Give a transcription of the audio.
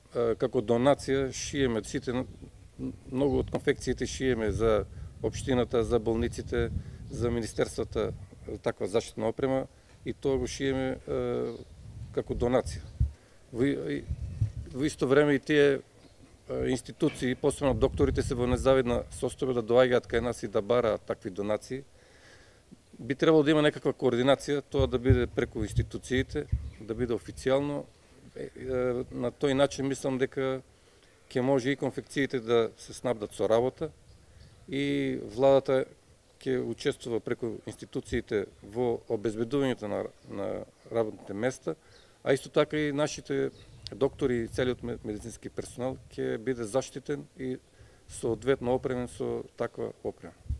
како донација шиеме сите, многу од конфекциите шиеме за општината, за болниците, за министерствата, таква заштитна опрема и тоа го шиеме како донација. Во исто време и тие институции, посебно докторите, се во незавидна состојба да доаѓаат кај нас и да бараат такви донации. Би требало да има некаква координација, тоа да биде преку институциите, да биде официјално. На тој начин мислам дека ќе може и конфекциите да се снабдат со работа и владата ќе учествува преку институциите во обезбедувањето на работните места, а исто така и нашите доктори и целиот медицински персонал ќе биде заштитен и соодветно опремен со таква опрема.